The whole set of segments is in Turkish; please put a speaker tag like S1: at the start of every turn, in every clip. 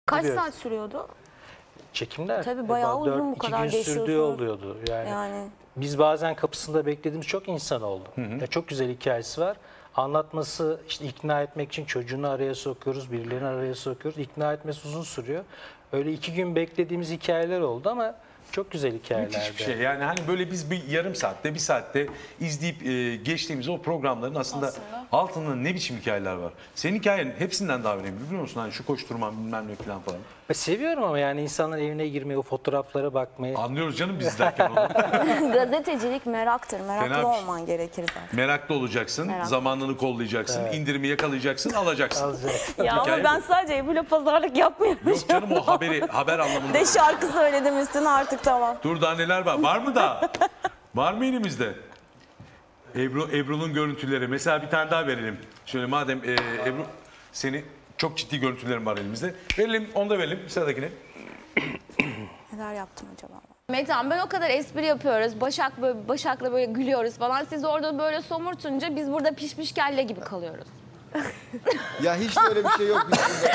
S1: Kaç saat sürüyordu?
S2: Çekimler
S1: Tabii bayağı uzun, bu kadar
S2: 2 gün sürdüğü
S1: geçiyorsunuz.
S2: oluyordu. Yani
S1: Yani
S2: biz bazen kapısında beklediğimiz çok insan oldu. Ya çok güzel hikayesi var. Anlatması, işte ikna etmek için çocuğunu araya sokuyoruz, birilerini araya sokuyoruz. İkna etmesi uzun sürüyor. Öyle 2 gün beklediğimiz hikayeler oldu ama çok güzel hikayelerdi.
S3: Müthiş bir şey. Yani hani böyle biz bir yarım saatte, bir saatte izleyip geçtiğimiz o programların aslında altında ne biçim hikayeler var. Senin hikayenin hepsinden daha önemli, biliyor musun? Hani şu koşturman bilmem ne falan falan.
S2: Seviyorum ama yani insanların evine girmeyi, o fotoğraflara bakmayı.
S3: Anlıyoruz canım biz izlerken onu.
S1: gazetecilik meraktır. Meraklı
S3: Fena bir şey.
S1: olman gerekir zaten.
S3: Meraklı olacaksın,
S1: Meraklı.
S3: zamanını kollayacaksın, indirimi yakalayacaksın, alacaksın.
S1: Ya ama
S3: Hikaye
S1: ben
S3: bu.
S1: sadece Ebru'yla pazarlık yapmıyorum.
S3: Yok canım, o haber anlamında.
S1: De şarkı söyledim üstüne artık, tamam.
S3: Dur, daha neler var? Var mı daha? Var mı elimizde? Ebru'nun görüntüleri. Mesela bir tane daha verelim. Şöyle madem Ebru, seni çok ciddi görüntülerim var elimizde. Verelim, onu da verelim sıradakine.
S1: Neler yaptım acaba?
S4: Metehan, ben o kadar espri yapıyoruz. Başak'la böyle gülüyoruz falan. Siz orada böyle somurtunca biz burada pişmiş kelle gibi kalıyoruz.
S5: Ya hiç de öyle bir şey yok.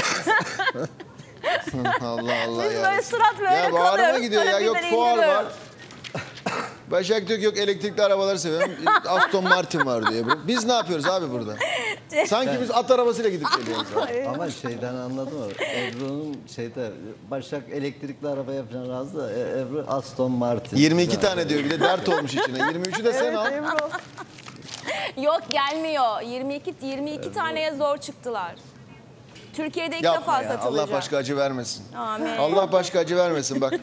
S5: Allah Allah
S1: Biz
S5: ya.
S1: böyle surat böyle
S5: Ya
S1: kalıyoruz.
S5: bağrıma gidiyor
S1: sonra
S5: ya. Yok
S1: birden
S5: fuar var.
S1: indiriyoruz.
S5: Başak diyor ki yok elektrikli arabaları seviyorum. Aston Martin var diyor Ebru. Biz ne yapıyoruz abi burada? Sanki biz at arabasıyla gidip geliyoruz. Abi.
S6: Ama şeyden anladım mı? Ebru'nun Başak elektrikli arabaya falan razı da Ebru Aston Martin.
S5: 22 tane diyor, bir de dert olmuş içine. 23'ü de sen al.
S4: Yok, gelmiyor. 22 taneye zor çıktılar. Türkiye'de ilk
S5: Yapma
S4: defa
S5: ya.
S4: satılacak.
S5: Allah başka acı vermesin.
S4: Amin.
S5: Allah başka acı vermesin bak.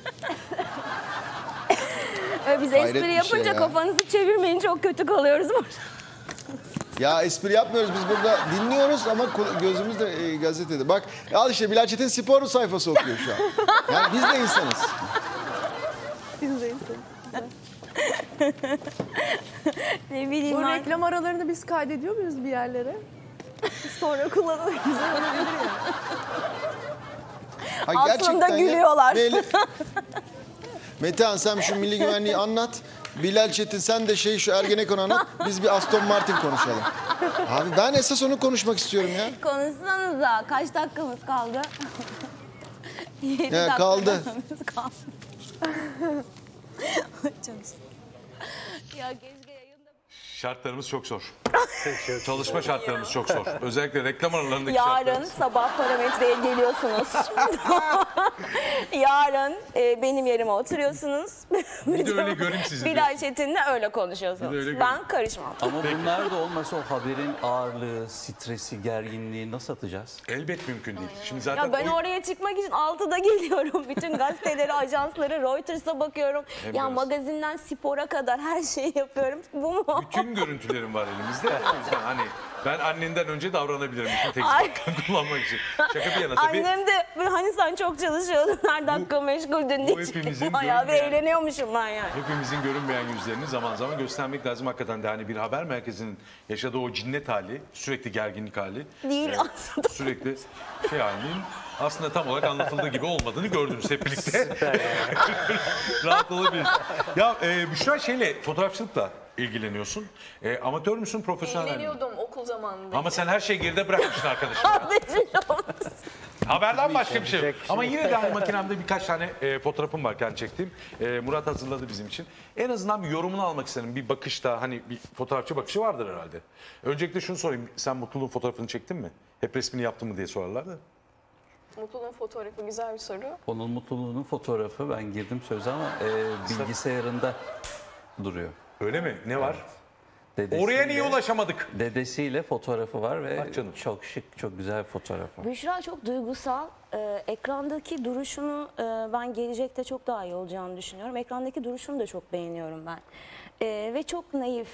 S4: Biz
S5: Hayret
S4: espri
S5: bir
S4: yapınca
S5: şey ya.
S4: kafanızı çevirmeyin, çok kötü kalıyoruz.
S5: Ya espri yapmıyoruz biz burada, dinliyoruz ama gözümüz de gazetede. Bak al işte Bilal Çetin spor sayfası okuyor şu an. Yani biz de insanız.
S4: Ne bileyim
S7: Bu
S4: ben.
S7: reklam aralarını biz kaydediyor muyuz bir yerlere? Sonra kullanılır. Güzel olabilir ya.
S5: Ha,
S1: Aslında
S5: gerçekten ya.
S1: gülüyorlar.
S5: Metehan sen şu milli güvenliği anlat. Bilal Çetin sen de şu Ergenekon anlat. Biz bir Aston Martin konuşalım. Abi ben esas onu konuşmak istiyorum ya.
S4: Konuşsanıza, kaç dakikamız kaldı? 7
S5: Ya, kaldı.
S4: dakikamız kaldı. Ya keşke yayında...
S3: Şartlarımız çok zor. Çalışma şartlarımız çok zor. Özellikle reklam aralarındaki
S1: Yarın
S3: şartlarımız.
S1: sabah parametreye geliyorsunuz. Yarın benim yerime oturuyorsunuz.
S3: Bir de öyle göreyim sizi.
S1: Bilal Çetin'le öyle konuşuyorsunuz.
S3: Bir de öyle
S1: Ben karışmam.
S6: Ama bunlar da olmasa o haberin ağırlığı, stresi, gerginliği nasıl atacağız?
S3: Elbet mümkün değil. Şimdi zaten
S1: Ya ben oraya çıkmak için 6'da geliyorum. Bütün gazeteleri, ajansları, Reuters'a bakıyorum. Ya
S3: biraz.
S1: magazinden spora kadar her şeyi yapıyorum. Bu mu?
S3: bütün görüntülerim var elimizde. O yüzden hani ben annenden önce davranabilirim bütün
S1: Ay.
S3: teknik kullanmak için. Şaka bir yana tabii.
S1: Annem de böyle hani sen çok çalışıyordun, her dakika meşguldün diye.
S3: hepimizin
S1: Bayağı bir
S3: görünmeyen-
S1: eğleniyormuşum ben yani.
S3: Hepimizin görünmeyen yüzlerini zaman zaman göstermek lazım. Hakikaten de hani bir haber merkezinin yaşadığı o cinnet hali, sürekli gerginlik hali.
S1: Değil aslında.
S3: Sürekli halinin aslında tam olarak anlatıldığı gibi olmadığını gördünüz hep birlikte. Rahat olabilir. Ya Büşra fotoğrafçılıkla ilgileniyorsun. Amatör müsün, profesyonel mi?
S7: İlgileniyordum okul zamanında.
S3: Ama sen her şeyi geride bırakmışsın arkadaşım. Haberden başka bir şey yok. Ama yine de hani makinemde birkaç tane fotoğrafım var kendi çektiğim. Murat hazırladı bizim için. En azından bir yorumunu almak istedim. Bir bakışta hani bir fotoğrafçı bakışı vardır herhalde. Öncelikle şunu sorayım. Sen mutluluğun fotoğrafını çektin mi? Hep resmini yaptın mı diye sorarlar da.
S7: Mutluluğun fotoğrafı güzel bir soru.
S6: Onun mutluluğunun fotoğrafı, ben girdim söze ama bilgisayarında duruyor.
S3: Öyle mi? Ne var?
S6: Dedesiyle-
S3: Oraya niye ulaşamadık?
S6: Dedesiyle fotoğrafı var ve
S3: Bak canım.
S6: çok şık, çok güzel bir fotoğrafı.
S1: Büşra çok duygusal. Ekrandaki duruşunu ben gelecekte çok daha iyi olacağını düşünüyorum. Ekrandaki duruşunu da çok beğeniyorum ben. Ve çok naif.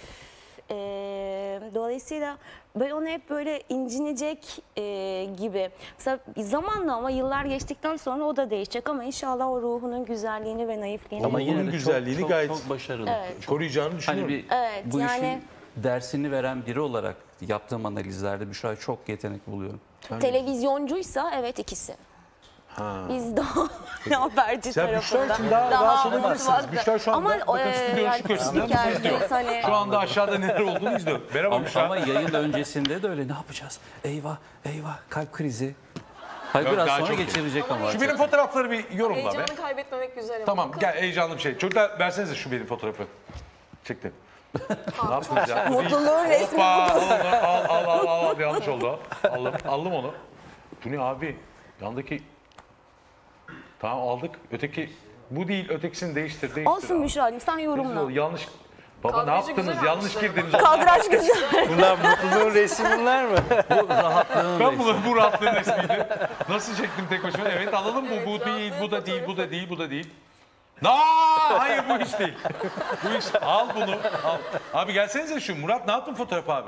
S1: Dolayısıyla ben onu hep böyle incinecek gibi. Mesela zamanla ama yıllar geçtikten sonra o da değişecek ama inşallah o ruhunun güzelliğini ve naifliğini.
S3: Ama yine
S6: Bunun
S3: de güzelliğini gayet
S6: çok başarılı.
S1: Evet.
S3: koruyacağını düşünüyorum.
S6: Hani
S1: Evet,
S6: bu
S1: yani-
S6: işin dersini veren biri olarak yaptığım analizlerde Büşra'yı çok yetenekli buluyorum.
S1: Televizyoncuysa evet ikisi. Biz daha haberci
S3: Sen Büşra
S1: tarafında.
S3: için daha rahat olabilirsiniz.
S1: mutfakta.
S3: Büşra şu anda bakın stüdyonun şu köşesinden bizi izliyor.
S1: Hani,
S3: Şu anda aşağıda neler olduğunu izliyor. Merhaba
S6: Ama
S3: Büşra.
S6: yayın öncesinde de öyle, ne yapacağız? Eyvah, eyvah, kalp krizi.
S8: Hayır,
S3: Yok,
S8: biraz
S3: daha
S8: sonra
S3: çok iyi.
S8: geçirecek ama.
S3: Şu benim fotoğrafları bir yorumla be.
S7: Heyecanı kaybetmemek güzel ama.
S3: Tamam gel heyecanlı bir şey. Çocuklar versenize şu benim fotoğrafı. Çektim. Ne yaptınız ya?
S7: Mutluluğun resmi
S3: Hoppa al. Yanlış oldu. Aldım onu. Bu ne abi? Yandaki... Tamam aldık. Öteki... Bu değil ötekisini değiştir.
S1: Olsun Büşra'cığım sen yorumla.
S3: Yanlış... Baba ne
S7: Kadrajı
S3: yaptınız?
S7: güzel
S3: Yanlış
S7: almışlar
S3: girdiniz.
S1: Kadraj güzel.
S2: Bunlar mutluluğun resmi bunlar mı?
S8: Bu rahatlığın
S3: Ben bu rahatlığın resmiydi. Nasıl çektim tek başıma? Evet alalım bu. Bu değil, bu da değil, bu da değil, bu da değil. Hayır bu iş değil. Bu iş. Al bunu. Al. Abi gelsenize şu. Murat ne yaptın fotoğraf abi?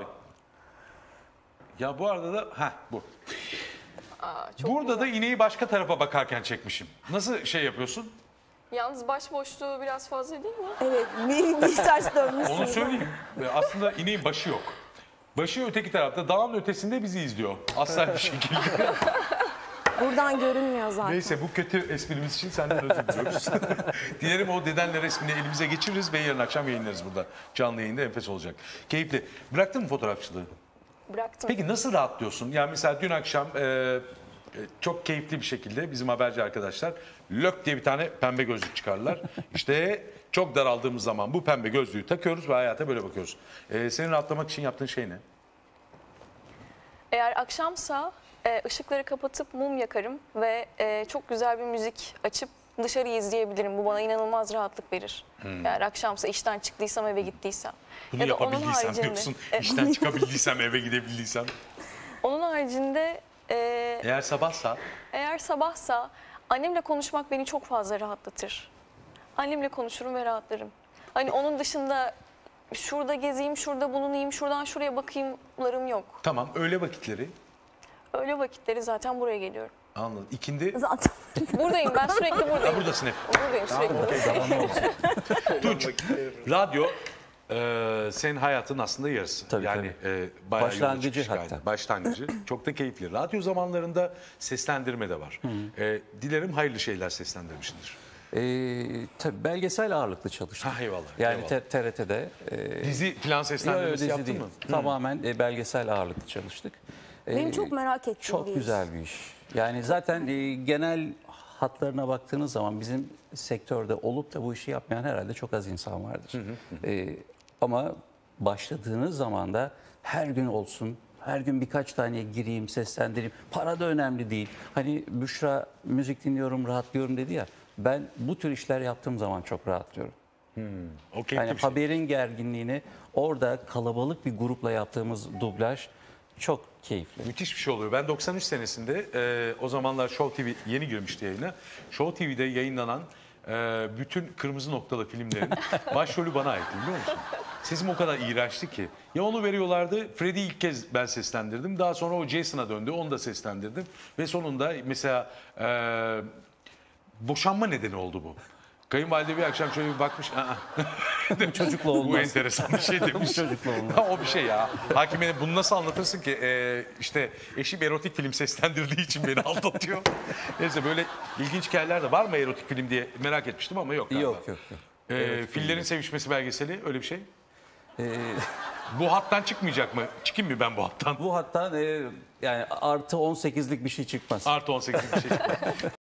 S3: Ya bu arada da bu. Burada da ineği başka tarafa bakarken çekmişim. Nasıl şey yapıyorsun?
S7: Yalnız baş boşluğu biraz fazla değil mi?
S1: Evet bir ters dönmüşsün.
S3: Onu söyleyeyim. Aslında ineğin başı yok. Başı öteki tarafta. Dağın ötesinde bizi izliyor. Asla bir şekilde.
S1: Buradan görünmüyor zaten.
S3: Neyse bu kötü esprimiz için senden özür diliyoruz. Dilerim o dedenle resmini elimize geçiririz ve yarın akşam yayınlarız burada. Canlı yayında enfes olacak. Keyifli. Bıraktın mı fotoğrafçılığı?
S7: Bıraktım.
S3: Peki nasıl rahatlıyorsun? Yani mesela dün akşam çok keyifli bir şekilde bizim haberci arkadaşlar lök diye bir tane pembe gözlük çıkardılar. İşte çok daraldığımız zaman bu pembe gözlüğü takıyoruz ve hayata böyle bakıyoruz. Senin rahatlamak için yaptığın şey ne?
S7: Eğer akşamsa ışıkları kapatıp mum yakarım ve çok güzel bir müzik açıp dışarıyı izleyebilirim. Bu bana inanılmaz rahatlık verir. Eğer akşamsa işten çıktıysam eve gittiysem.
S3: Bunu
S7: Ya da onun
S3: yapabildiysem
S7: haricinde-
S3: diyorsun. İşten çıkabildiysem, eve gidebildiysem.
S7: Onun haricinde
S3: Eğer sabahsa
S7: eğer sabahsa annemle konuşmak beni çok fazla rahatlatır. Annemle konuşurum ve rahatlarım. Hani onun dışında şurada gezeyim, şurada bulunayım, şuradan şuraya bakayımlarım yok.
S3: tamam öğle vakitleri
S7: Öyle vakitleri zaten buraya geliyorum.
S3: anladım. İkindi
S1: Zaten.
S7: Buradayım ben sürekli buradayım.
S3: buradasın hep.
S7: Buradayım sürekli.
S3: Tunç, radyo senin hayatın aslında yarısı.
S8: Tabii,
S3: yani
S8: tabii.
S3: bayağı
S8: Başlangıcı
S3: yola çıkmış
S8: hatta.
S3: galiba. Başlangıcı. Çok da keyifli. Radyo zamanlarında seslendirme de var. Dilerim hayırlı şeyler seslendirmişsindir.
S8: Tabii belgesel ağırlıklı çalıştım.
S3: Ha, eyvallah,
S8: Yani
S3: eyvallah.
S8: TRT'de.
S3: Dizi falan seslendirmesi
S8: dizi
S3: yaptın
S8: değil.
S3: mı?
S8: Tamamen belgesel ağırlıklı çalıştık.
S1: Benim çok merak ettiğim
S8: Çok
S1: bir iş.
S8: güzel bir iş. Yani zaten genel hatlarına baktığınız zaman bizim sektörde olup da bu işi yapmayan herhalde çok az insan vardır. Ama başladığınız zaman da her gün olsun, her gün birkaç tane gireyim, seslendireyim. Para da önemli değil. Hani Büşra müzik dinliyorum, rahatlıyorum dedi ya. Ben bu tür işler yaptığım zaman çok rahatlıyorum.
S3: O keyifli
S8: Yani
S3: bir şey.
S8: haberin gerginliğini orada kalabalık bir grupla yaptığımız dublaj çok keyifli.
S3: Müthiş bir şey oluyor. Ben 93 senesinde o zamanlar Show TV yeni girmişti yayına. Show TV'de yayınlanan bütün kırmızı noktalı filmlerin başrolü bana aitti biliyor musun? Sesim o kadar iğrençti ki. Ya onu veriyorlardı. Freddy'yi ilk kez ben seslendirdim. Daha sonra o Jason'a döndü. Onu da seslendirdim. Ve sonunda mesela boşanma nedeni oldu bu. Kayınvalide bir akşam şöyle bir bakmış.
S8: Bu çocukla olmaz.
S3: Bu enteresan bir şey demiş.
S8: Çocukla olmaz.
S3: O bir şey ya. Hakime bunu nasıl anlatırsın ki? İşte eşim erotik film seslendirdiği için beni aldatıyor. Neyse böyle ilginç hikayeler de var mı erotik film diye merak etmiştim ama yok galiba.
S8: Yok.
S3: Fillerin sevişmesi belgeseli öyle bir şey. Bu hattan çıkmayacak mı? Çıkayım mı ben bu hattan?
S8: Bu hatta yani artı 18'lik bir şey çıkmaz.
S3: Artı 18 bir şey.